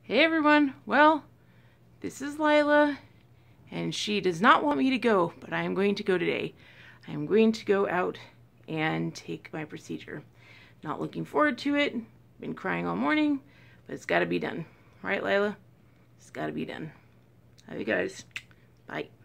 Hey everyone, well, this is Lila, and she does not want me to go, but I am going to go today. I am going to go out and take my procedure. Not looking forward to it. Been crying all morning, but it's got to be done. Right, Lila? It's got to be done. Love you guys. Bye.